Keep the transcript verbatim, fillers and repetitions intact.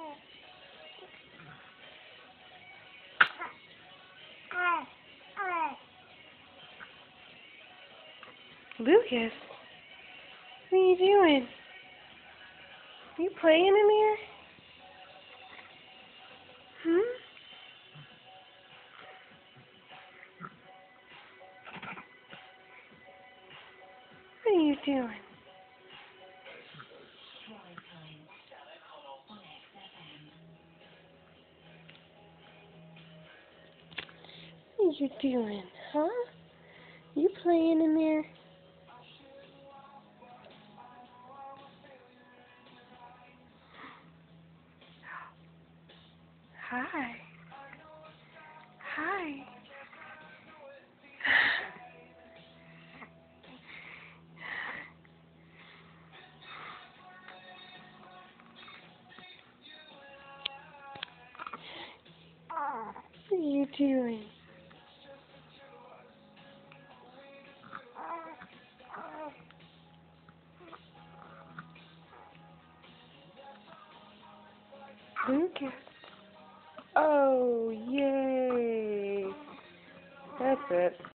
Lucas, what are you doing? Are you playing in there? Hmm? What are you doing? What are you doing, huh? You playing in there? Hi. Hi. What are you doing? Lucas. Oh, yay. That's it.